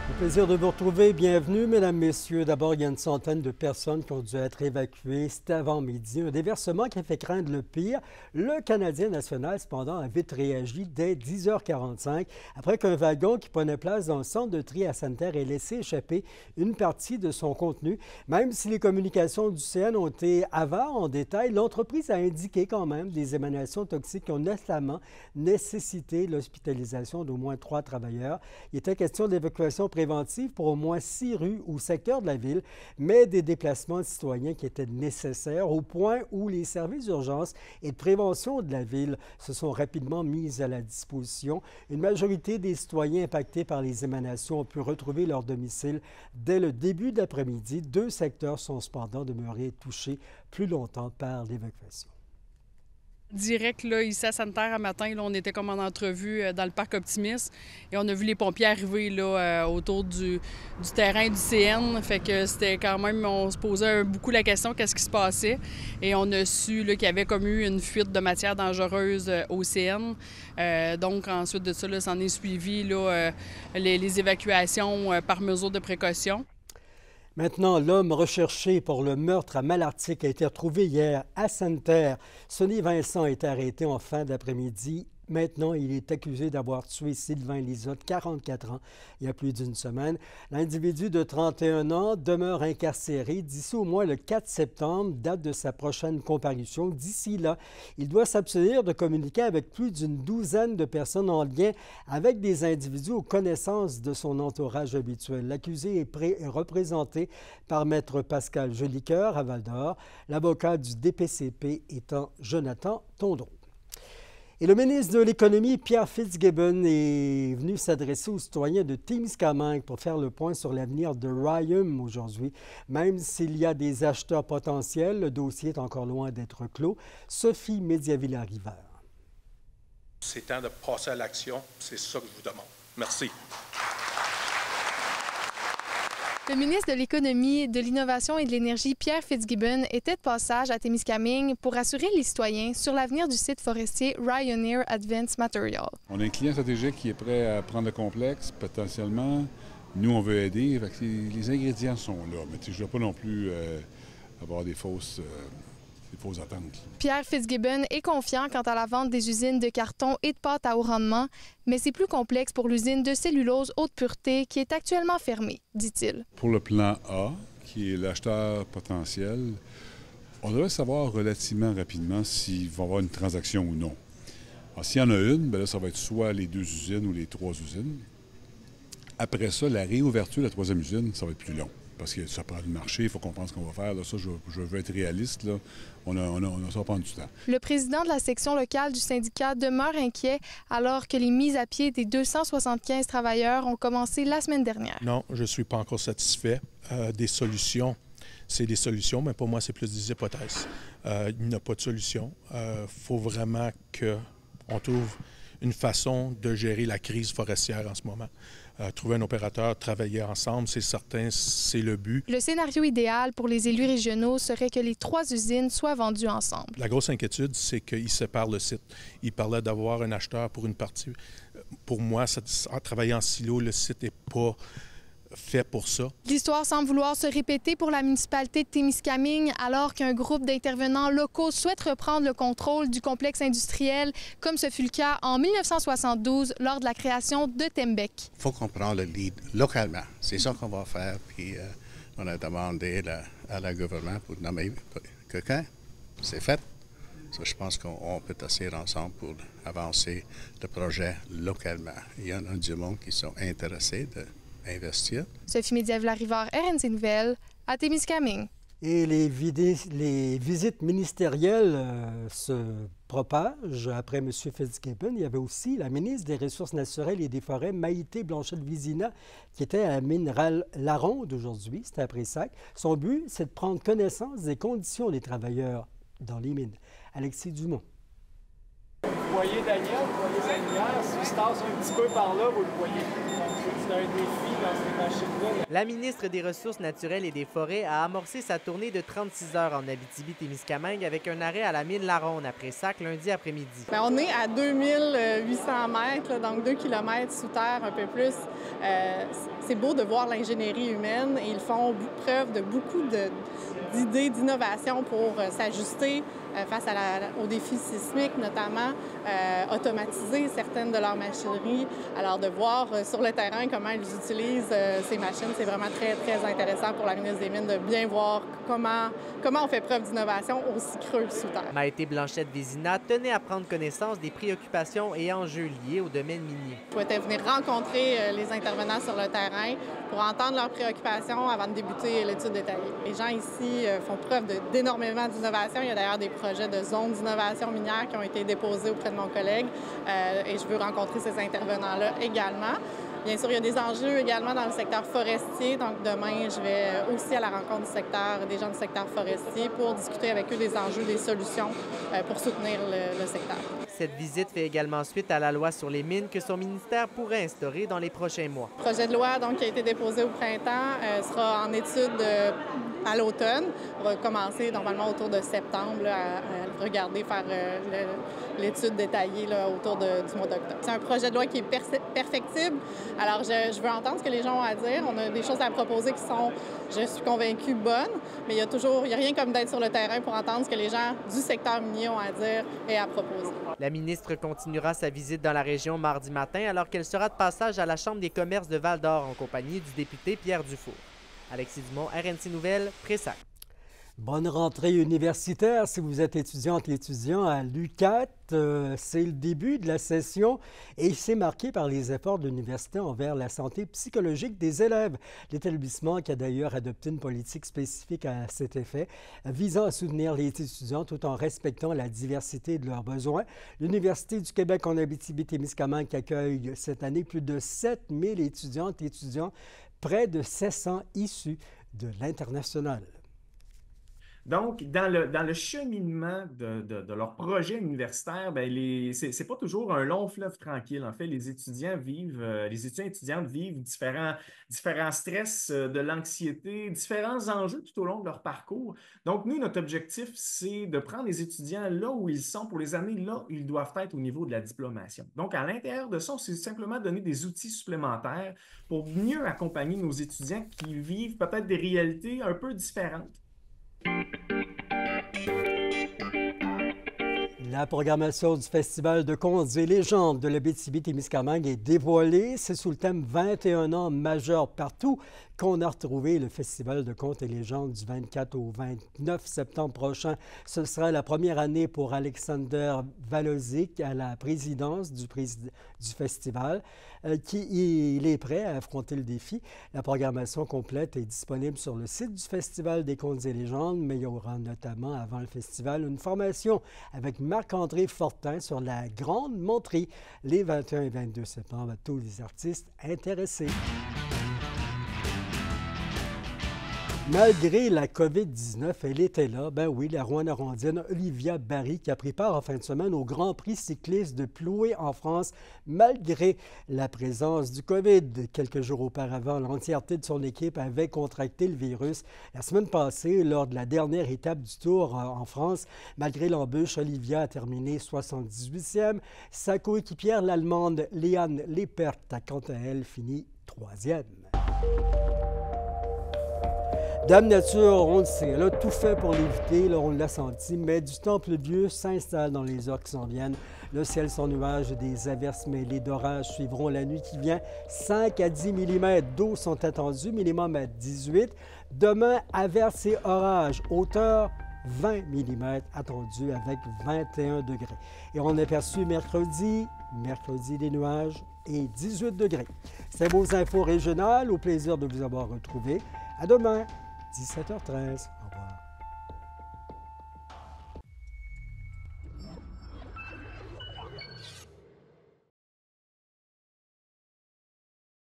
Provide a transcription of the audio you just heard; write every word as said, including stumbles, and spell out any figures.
Au plaisir de vous retrouver. Bienvenue, mesdames, messieurs. D'abord, il y a une centaine de personnes qui ont dû être évacuées. C'était avant midi. Un déversement qui a fait craindre le pire. Le Canadien national, cependant, a vite réagi dès dix heures quarante-cinq après qu'un wagon qui prenait place dans le centre de tri à Sainte-Terre ait laissé échapper une partie de son contenu. Même si les communications du C N ont été avares en détail, l'entreprise a indiqué quand même des émanations toxiques qui ont notamment nécessité l'hospitalisation d'au moins trois travailleurs. Il était question d'évacuation préventive pour au moins six rues ou secteurs de la ville, mais des déplacements de citoyens qui étaient nécessaires au point où les services d'urgence et de prévention de la ville se sont rapidement mis à la disposition. Une majorité des citoyens impactés par les émanations ont pu retrouver leur domicile dès le début d'après-midi. Deux secteurs sont cependant demeurés touchés plus longtemps par l'évacuation. Direct, là, ici à Sainte-Terre, à matin, là, on était comme en entrevue euh, dans le parc Optimis et on a vu les pompiers arriver là, euh, autour du, du terrain du C N. Fait que c'était quand même, on se posait beaucoup la question qu'est-ce qui se passait. Et on a su là, qu'il y avait comme eu une fuite de matière dangereuse euh, au C N. Euh, donc ensuite de ça, là, s'en est suivi là, euh, les, les évacuations euh, par mesure de précaution. Maintenant, l'homme recherché pour le meurtre à Malartic a été retrouvé hier à Sainte-Terre. Sonny Vincent a été arrêté en fin d'après-midi. Maintenant, il est accusé d'avoir tué Sylvain Lizotte, quarante-quatre ans, il y a plus d'une semaine. L'individu de trente et un ans demeure incarcéré d'ici au moins le quatre septembre, date de sa prochaine comparution. D'ici là, il doit s'abstenir de communiquer avec plus d'une douzaine de personnes en lien avec des individus aux connaissances de son entourage habituel. L'accusé est, pré- est représenté par Maître Pascal Jolicoeur à Val-d'Or, l'avocat du D P C P étant Jonathan Tondreau. Et le ministre de l'Économie, Pierre Fitzgibbon, est venu s'adresser aux citoyens de Témiscamingue pour faire le point sur l'avenir de Rayum aujourd'hui. Même s'il y a des acheteurs potentiels, le dossier est encore loin d'être clos. Sophie Mediavilla-Rivard. C'est temps de passer à l'action. C'est ça que je vous demande. Merci. Le ministre de l'Économie, de l'Innovation et de l'Énergie, Pierre Fitzgibbon, était de passage à Témiscamingue pour assurer les citoyens sur l'avenir du site forestier Ryoneer Advanced Materials. On a un client stratégique qui est prêt à prendre le complexe, potentiellement. Nous, on veut aider. Fait que les ingrédients sont là, mais je ne dois pas non plus euh, avoir des fausses, euh, des fausses attentes. Pierre Fitzgibbon est confiant quant à la vente des usines de carton et de pâte à haut rendement, mais c'est plus complexe pour l'usine de cellulose haute pureté qui est actuellement fermée, dit-il. Pour le plan A, qui est l'acheteur potentiel, on devrait savoir relativement rapidement s'il va y avoir une transaction ou non. S'il y en a une, bien là, ça va être soit les deux usines ou les trois usines. Après ça, la réouverture de la troisième usine, ça va être plus long. Parce que ça prend du marché, il faut qu'on pense ce qu'on va faire. Là, ça, je, je veux être réaliste. Là. On a, on a, on a, ça va prendre du temps. Le président de la section locale du syndicat demeure inquiet alors que les mises à pied des deux cent soixante-quinze travailleurs ont commencé la semaine dernière. Non, je ne suis pas encore satisfait. Euh, des solutions, c'est des solutions, mais pour moi, c'est plus des hypothèses. Euh, il n'y a pas de solution. Il euh, faut vraiment qu'on trouve une façon de gérer la crise forestière en ce moment. Euh, trouver un opérateur, travailler ensemble, c'est certain, c'est le but. Le scénario idéal pour les élus régionaux serait que les trois usines soient vendues ensemble. La grosse inquiétude, c'est qu'ils séparent le site. Ils parlaient d'avoir un acheteur pour une partie. Pour moi, ça, travailler en silo, le site n'est pas fait pour ça. L'histoire semble vouloir se répéter pour la municipalité de Témiscamingue alors qu'un groupe d'intervenants locaux souhaite reprendre le contrôle du complexe industriel, comme ce fut le cas en mille neuf cent soixante-douze lors de la création de Tembec. Il faut qu'on prenne le lead localement. C'est ça qu'on va faire. Puis euh, on a demandé la, à la gouvernement pour nommer quelqu'un. C'est fait. So, je pense qu'on peut s'asseoir ensemble pour avancer le projet localement. Il y en a du monde qui sont intéressés de investir. Sophie Mediavilla-Rivard, R N C Nouvelles, à Témiscamingue. Et les, vidé- les visites ministérielles euh, se propagent. Après M. Fitzgibbon, il y avait aussi la ministre des Ressources naturelles et des Forêts, Maïté Blanchette-Vizina, qui était à la mineral La Ronde aujourd'hui, c'était à Pressac. Son but, c'est de prendre connaissance des conditions des travailleurs dans les mines. Alexis Dumont. Vous voyez Daniel, vous voyez sa lumière, s'il se tasse un petit peu par là, vous le voyez. Donc, c'est un défi La ministre des Ressources naturelles et des Forêts a amorcé sa tournée de trente-six heures en Abitibi-Témiscamingue avec un arrêt à la mine La Ronde après Sac lundi après-midi. Bien, on est à deux mille huit cents mètres, donc deux kilomètres sous terre, un peu plus. Euh, c'est beau de voir l'ingénierie humaine et ils font preuve de beaucoup d'idées, d'innovation pour euh, s'ajuster euh, face à la, aux défis sismiques, notamment euh, automatiser certaines de leurs machineries. Alors, de voir euh, sur le terrain comment ils utilisent euh, ces machines, c'est vraiment très, très intéressant pour la ministre des Mines de bien voir comment, comment on fait preuve d'innovation aussi creux sous terre. Maïté Blanchette-Vézina tenait à prendre connaissance des préoccupations et enjeux liés au domaine minier. Je souhaitais venir rencontrer euh, les intervenants sur le terrain pour entendre leurs préoccupations avant de débuter l'étude détaillée. Les gens ici euh, font preuve d'énormément d'innovation. Il y a d'ailleurs des projets de zones d'innovation minière qui ont été déposés auprès de mon collègue euh, et je veux rencontrer ces intervenants-là également. Bien sûr, il y a des enjeux également dans le secteur forestier. Donc, demain, je vais aussi à la rencontre du secteur, des gens du secteur forestier pour discuter avec eux des enjeux, des solutions euh, pour soutenir le, le secteur. Cette visite fait également suite à la loi sur les mines que son ministère pourrait instaurer dans les prochains mois. Le projet de loi donc, qui a été déposé au printemps euh, sera en étude euh, à l'automne. On va commencer normalement autour de septembre là, à, à regarder, faire euh, l'étude détaillée là, autour de, du mois d'octobre. C'est un projet de loi qui est perfectible. Alors, je, je veux entendre ce que les gens ont à dire. On a des choses à proposer qui sont, je suis convaincue, bonnes, mais il y a toujours, il n'y a rien comme d'être sur le terrain pour entendre ce que les gens du secteur minier ont à dire et à proposer. La ministre continuera sa visite dans la région mardi matin alors qu'elle sera de passage à la Chambre des commerces de Val-d'Or en compagnie du député Pierre Dufour. Alexis Dumont, R N C Nouvelles, Pressac. Bonne rentrée universitaire si vous êtes étudiante et étudiant à l'U Q A T. Euh, c'est le début de la session et c'est marqué par les efforts de l'université envers la santé psychologique des élèves. L'établissement qui a d'ailleurs adopté une politique spécifique à cet effet, visant à soutenir les étudiants tout en respectant la diversité de leurs besoins. L'Université du Québec en Abitibi-Témiscamingue qui accueille cette année plus de sept mille étudiantes et étudiants, près de sept cents issus de l'international. Donc, dans le, dans le cheminement de, de, de leur projet universitaire, ce n'est pas toujours un long fleuve tranquille. En fait, les étudiants vivent, euh, les étudiants et étudiantes vivent différents, différents stress, euh, de l'anxiété, différents enjeux tout au long de leur parcours. Donc, nous, notre objectif, c'est de prendre les étudiants là où ils sont pour les années là où ils doivent être au niveau de la diplomation. Donc, à l'intérieur de ça, c'est simplement donner des outils supplémentaires pour mieux accompagner nos étudiants qui vivent peut-être des réalités un peu différentes. La programmation du Festival de contes et légendes de l'Abitibi-Témiscamingue est dévoilée. C'est sous le thème vingt et un ans majeurs partout qu'on a retrouvé le Festival de contes et légendes du vingt-quatre au vingt-neuf septembre prochain. Ce sera la première année pour Alexander Valozic à la présidence du, présid... du festival, euh, qui il est prêt à affronter le défi. La programmation complète est disponible sur le site du Festival des contes et légendes, mais il y aura notamment avant le festival une formation avec Marc-André Fortin sur la Grande Monterie les vingt et un et vingt-deux septembre à tous les artistes intéressés. Malgré la COVID dix-neuf, elle était là. Ben oui, la Rouyn-Norondienne Olivia Barry qui a pris part en fin de semaine au Grand Prix cycliste de Ploué en France, malgré la présence du COVID. Quelques jours auparavant, l'entièreté de son équipe avait contracté le virus. La semaine passée, lors de la dernière étape du Tour en France, malgré l'embûche, Olivia a terminé soixante-dix-huitième. Sa coéquipière, l'Allemande Liane Lippert, a quant à elle fini troisième. Dame Nature, on le sait, elle a tout fait pour l'éviter, là, on l'a senti, mais du temps pluvieux s'installe dans les heures qui s'en viennent. Le ciel sans nuages et des averses mêlées d'orages suivront la nuit qui vient. cinq à dix millimètres d'eau sont attendus, minimum à dix-huit. Demain, averses et orages, hauteur vingt millimètres attendus avec vingt et un degrés. Et on a aperçu mercredi, mercredi des nuages et dix-huit degrés. C'est vos infos régionales, au plaisir de vous avoir retrouvés. À demain, dix-sept heures treize. Au revoir.